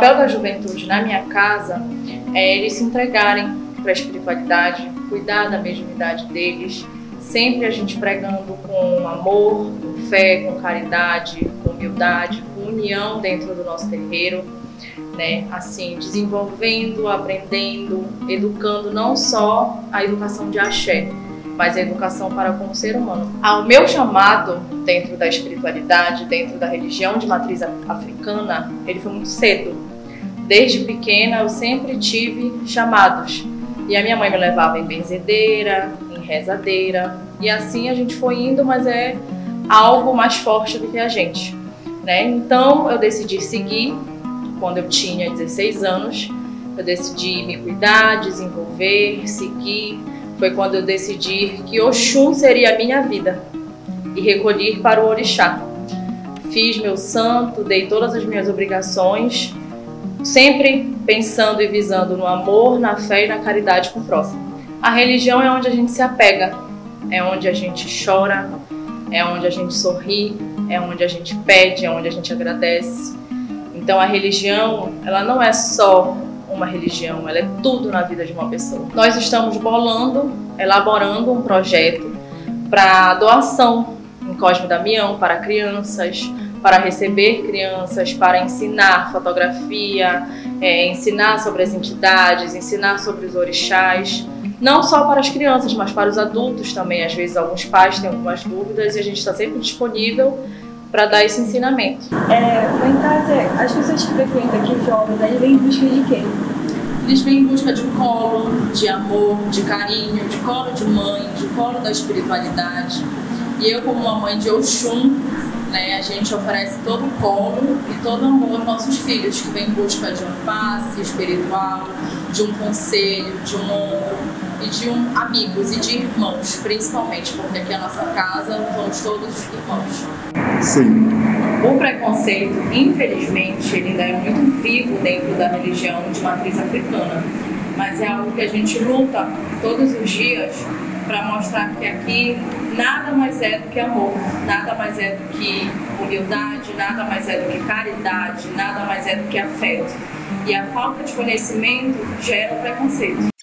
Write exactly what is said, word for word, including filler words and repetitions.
papel da juventude na minha casa é eles se entregarem para a espiritualidade, cuidar da mediunidade deles, sempre a gente pregando com amor, com fé, com caridade, com humildade, com união dentro do nosso terreiro, né? Assim, desenvolvendo, aprendendo, educando não só a educação de axé, mas a educação para com o ser humano. O meu chamado dentro da espiritualidade, dentro da religião de matriz africana, ele foi muito cedo. Desde pequena eu sempre tive chamados. E a minha mãe me levava em benzedeira, em rezadeira, e assim a gente foi indo, mas é algo mais forte do que a gente, né? Então eu decidi seguir, quando eu tinha dezesseis anos, eu decidi me cuidar, desenvolver, seguir. Foi quando eu decidi que Oxum seria a minha vida e recolhi para o orixá. Fiz meu santo, dei todas as minhas obrigações, sempre pensando e visando no amor, na fé e na caridade com o próximo. A religião é onde a gente se apega, é onde a gente chora, é onde a gente sorri, é onde a gente pede, é onde a gente agradece. Então a religião, ela não é só uma religião, ela é tudo na vida de uma pessoa. Nós estamos bolando, elaborando um projeto para doação em Cosme Damião para crianças, para receber crianças, para ensinar fotografia, é, ensinar sobre as entidades, ensinar sobre os orixás, não só para as crianças, mas para os adultos também. Às vezes alguns pais têm algumas dúvidas e a gente está sempre disponível para dar esse ensinamento. É, lá em casa, as pessoas que frequentam aqui, jovens, eles vêm em busca de quê? Eles vêm em busca de um colo, de amor, de carinho, de colo de mãe, de colo da espiritualidade. E eu, como uma mãe de Oxum, né, a gente oferece todo o colo e todo o amor aos nossos filhos, que vêm em busca de um passe espiritual, de um conselho, de um ombro e de um amigos e de irmãos, principalmente, porque aqui é a nossa casa, somos todos irmãos. Sim. O preconceito, infelizmente, ele ainda é muito vivo dentro da religião de matriz africana, mas é algo que a gente luta todos os dias para mostrar que aqui nada mais é do que amor, nada mais é do que humildade, nada mais é do que caridade, nada mais é do que afeto. E a falta de conhecimento gera preconceito.